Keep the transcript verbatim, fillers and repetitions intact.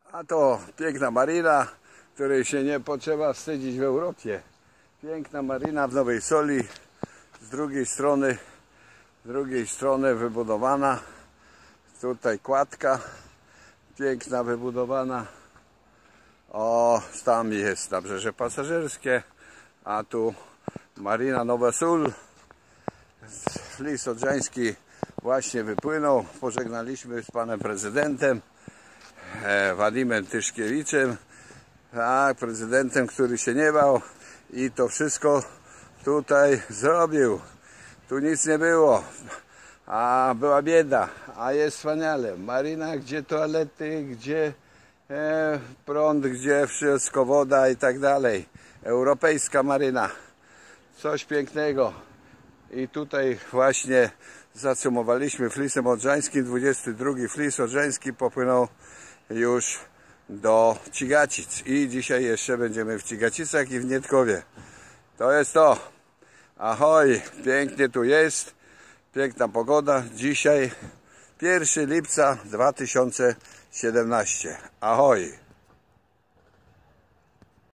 A to piękna marina, której się nie potrzeba wstydzić w Europie. Piękna marina w Nowej Soli, z drugiej strony, z drugiej strony wybudowana. Tutaj kładka, piękna wybudowana. O, tam jest nabrzeże pasażerskie, a tu marina Nowa Sól. Flis Odrzański właśnie wypłynął. Pożegnaliśmy z panem prezydentem e, Wadimem Tyszkiewiczem, tak, prezydentem, który się nie bał i to wszystko tutaj zrobił. Tu nic nie było, a była bieda, a jest wspaniale. Marina, gdzie toalety, gdzie e, prąd, gdzie wszystko, woda i tak dalej. Europejska maryna, coś pięknego. I tutaj właśnie zacumowaliśmy Flisem Odrzańskim. dwudziesty drugi Flis Odrzański popłynął już do Cigacic. I dzisiaj jeszcze będziemy w Cigacicach i w Niedkowie. To jest to. Ahoj, pięknie tu jest. Piękna pogoda. Dzisiaj pierwszego lipca dwa tysiące siedemnastego. Ahoj.